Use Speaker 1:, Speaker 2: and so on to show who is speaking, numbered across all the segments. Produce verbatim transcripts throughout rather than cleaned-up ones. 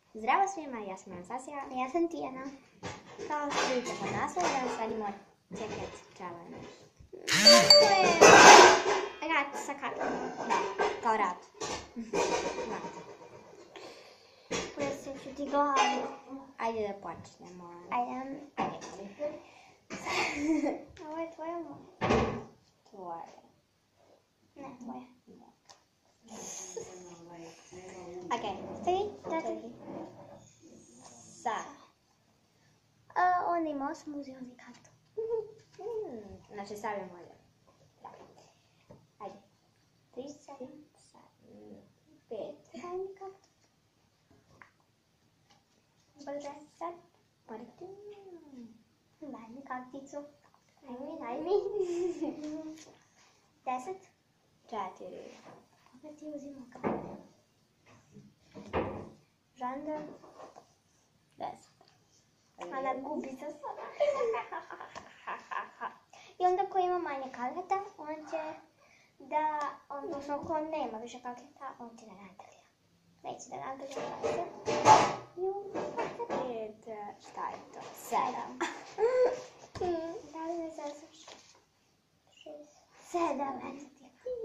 Speaker 1: Zdravo svima, ja sam Anastasija.
Speaker 2: Ja sam Tijana.
Speaker 1: Kao što vidite pod naslovom, danas radimo check-it challenge.
Speaker 2: To je rat sa kartom.
Speaker 1: Da, kao rat. Rat.
Speaker 2: Presjet ću ti glavu.
Speaker 1: Ajde da počnemo.
Speaker 2: Ajde.
Speaker 1: Ajde.
Speaker 2: Ovo je tvoja moja.
Speaker 1: Tvoje.
Speaker 2: Ne, tvoja.
Speaker 1: Ok.
Speaker 2: Tri, četiri.
Speaker 1: Sa.
Speaker 2: A, on ima osam, uzeo mi kartu.
Speaker 1: Hmm, Znači stavljamo ovdje. Da. Ajde. Tri, sedam, pet.
Speaker 2: Daj mi kartu. Brže.
Speaker 1: Sad. Martin.
Speaker 2: Daj mi karticu. Daj mi, daj mi. Deset.
Speaker 1: Četiri.
Speaker 2: Opet ti uzimo kartu. Žandar.
Speaker 1: Deset.
Speaker 2: Ona gubi za sada. I onda ko ima manje karata, on će da, odnosno ko nema više karata, on će da nadalja. Neće da nadalja karate.
Speaker 1: Pet. Šta je to? Sedam.
Speaker 2: Da li me zezaš? Šest. Sedam, eto ti.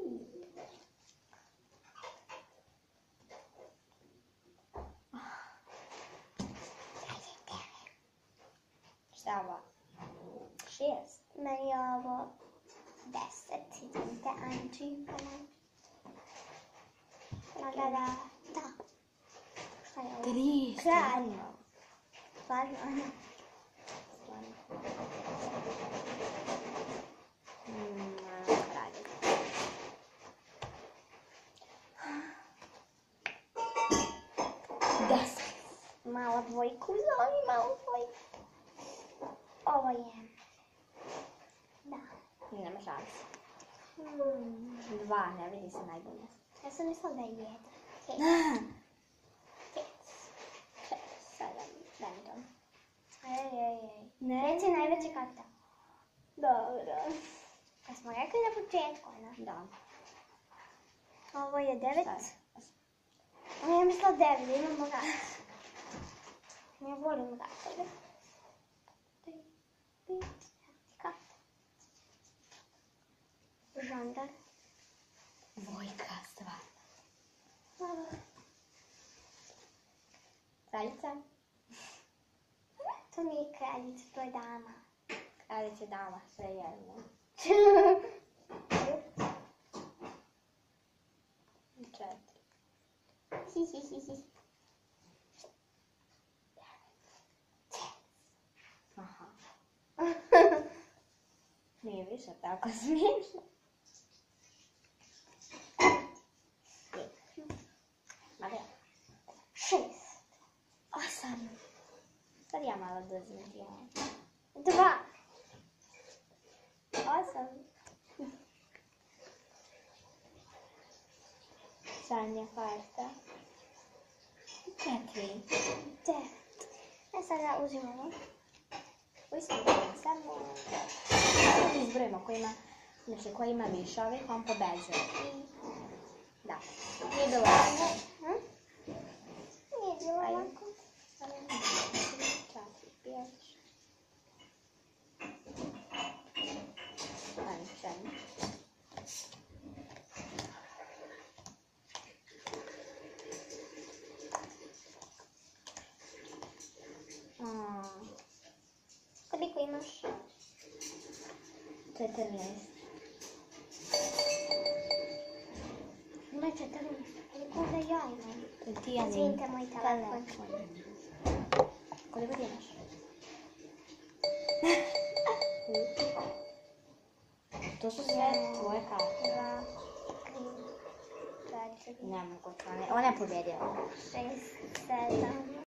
Speaker 1: Šta je ovo? Šest.
Speaker 2: Meni je ovo deset. Idemte, Anči. Da, da, da. Da. Šta je ovo?
Speaker 1: Tri.
Speaker 2: Kralj. Stvarno, ono.
Speaker 1: Mm, kralj. Deset.
Speaker 2: Mala dvojku, zove malu dvojku. Ovo je... Da.
Speaker 1: Nema šanse.
Speaker 2: Hmm.
Speaker 1: Dva, ne vidi se najbolje.
Speaker 2: Ja sam mislila da je jedan. Pet. Pet.
Speaker 1: Šest, sedam, daj mi to.
Speaker 2: Ej, ej, ej.
Speaker 1: Ne.
Speaker 2: Reci najveća karta.
Speaker 1: Dobro.
Speaker 2: Kad smo rekli na početku, ona.
Speaker 1: Da.
Speaker 2: Ovo je devet.
Speaker 1: Šta je?
Speaker 2: Ja mislila devet, da imamo rat. Ja volim ratove. Tri, pet, karta. Žandar.
Speaker 1: Dvojka, stvarno.
Speaker 2: Hvala.
Speaker 1: Kraljica.
Speaker 2: To nije kraljica, to je dama.
Speaker 1: Kraljica, dama, sve jedno. Četiri.
Speaker 2: Hihihihi.
Speaker 1: Aha. Nije više tako smiješno. Mada ja.
Speaker 2: Šest. Osam.
Speaker 1: Sad ja malo dozim ti ja.
Speaker 2: Dva. Osam.
Speaker 1: Zadnja karta. Četiri.
Speaker 2: Devet. E sada uzimamo.
Speaker 1: Uistinu, samo izbrojimo ko ima, znači ko ima više ovih, on pobeđuje. Da. Nije bilo lako.
Speaker 2: Hm? Nije bilo lako.
Speaker 1: Četiri, pet. Ajde, sedam.
Speaker 2: Koliko imaš?
Speaker 1: četrnaest.
Speaker 2: Ima četrnaest. Koliko onda ja imam?
Speaker 1: Ti ja
Speaker 2: Izvinite, moj telefon.
Speaker 1: Koliko ti imaš? To su sve tvoje karte.
Speaker 2: Dva, tri, četiri,
Speaker 1: Ne mogu to, ona je pobedila.
Speaker 2: šest, sedam,